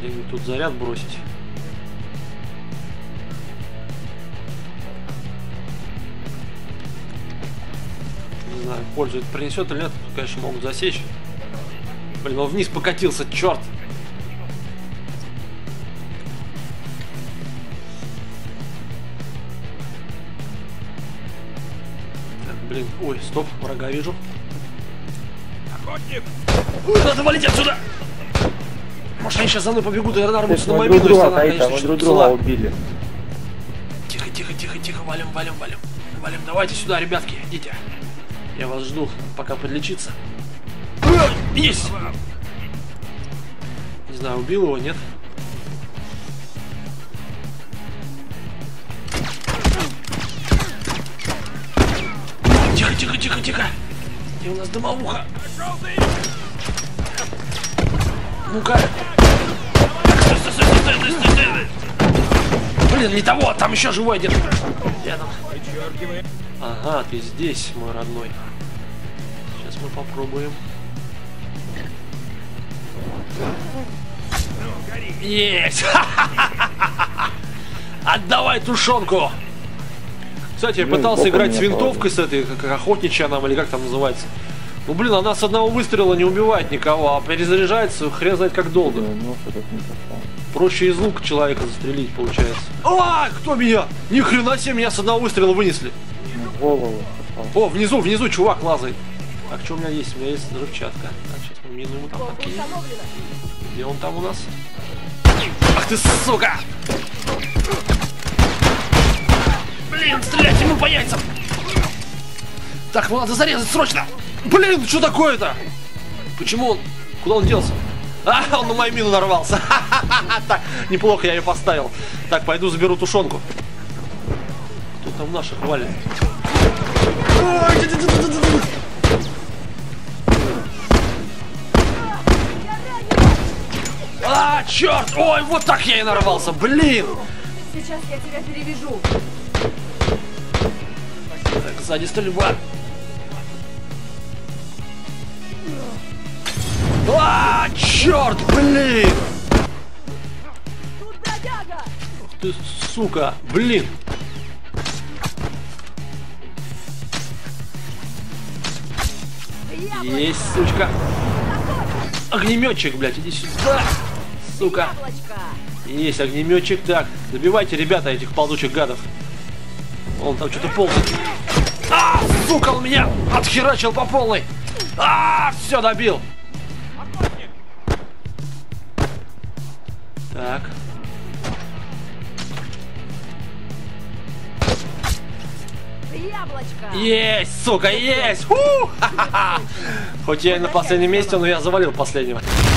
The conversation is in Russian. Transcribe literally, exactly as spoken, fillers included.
Где-нибудь тут заряд бросить. Не знаю, пользу это принесет или нет. Тут, конечно, могут засечь. Блин, он вниз покатился, черт. Так, блин, ой, стоп, врага вижу. Охотник! Ой, надо валить отсюда! Может, они сейчас за мной побегут и нарвутся на Мы мобилу, друг если друга, она, Таита, конечно, мы друг чуть друга цела. убили. Тихо, тихо, тихо, тихо, валим, валим, валим. Валим, давайте сюда, ребятки, идите. Я вас жду, пока подлечиться. Есть! Не знаю, убил его, нет? Тихо, тихо, тихо, тихо. Где у нас дымовуха? Ну-ка. Стой, стой, стой, стой, стой, стой, стой. Блин, не того, там еще живой один. Рядом. Ага, ты здесь, мой родной. Сейчас мы попробуем. Есть! Отдавай тушенку! Кстати, я Блин, пытался боком играть с меня винтовкой, с этой, как охотничья нам, или как там называется. Ну блин, она с одного выстрела не убивает никого, а перезаряжается хрен знает как долго. Ну, что так не попал. Проще из лука человека застрелить, получается. А, кто меня? Ни хрена себе, меня с одного выстрела вынесли. Ну, в голову попал. О, внизу, внизу чувак лазает. Так, что у меня есть? У меня есть взрывчатка. Так, сейчас мы мину ему там подкинем. Где он там у нас? Ах ты, сука! Блин, стрелять ему по яйцам! Так, ну надо зарезать срочно! Блин, что такое-то? Почему он? Куда он делся? А, он на мою мину нарвался. Так, неплохо я ее поставил. Так, пойду заберу тушенку. Кто там наших валит? А, черт! Ой, вот так я и нарвался, блин! Сейчас я тебя перевяжу. Так, сзади стрельба. А, черт, блин! Тут бродяга! Ух ты, сука, блин! Яблочко! Есть, сучка! Огнеметчик, блядь, иди сюда! Сука! Яблочко! Есть огнеметчик. Так, добивайте, ребята, этих ползучих гадов. Он там что-то ползает. А, сука, он меня отхерачил по полной. А, все, добил. Так. Яблочко! Есть, сука, есть. Ху! Ха-ха-ха. Хоть я и на последнем месте, но я завалил последнего.